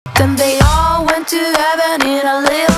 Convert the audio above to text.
Then they all went to heaven in a little